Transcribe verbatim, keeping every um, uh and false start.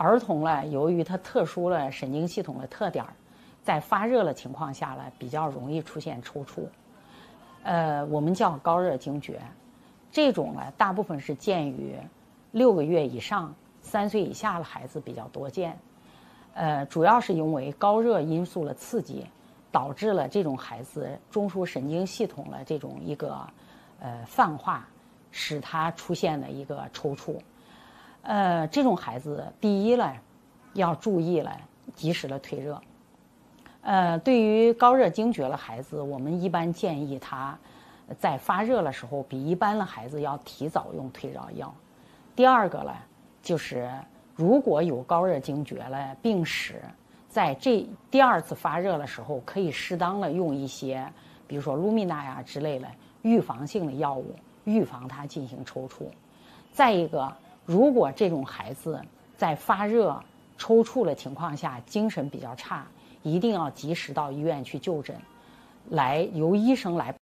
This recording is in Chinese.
儿童呢，由于它特殊的神经系统的特点，在发热的情况下呢，比较容易出现抽搐。呃，我们叫高热惊厥，这种呢，大部分是见于六个月以上、三岁以下的孩子比较多见。呃，主要是因为高热因素的刺激，导致了这种孩子中枢神经系统的这种一个呃泛化，使他出现了一个抽搐。呃，这种孩子第一呢，要注意了及时的退热。呃，对于高热惊厥的孩子，我们一般建议他在发热的时候，比一般的孩子要提早用退热药。第二个呢，就是如果有高热惊厥的病史，在这第二次发热的时候，可以适当的用一些，比如说卢米娜呀之类的预防性的药物，预防它进行抽搐。再一个，如果这种孩子在发热、抽搐的情况下，精神比较差，一定要及时到医院去就诊，来由医生来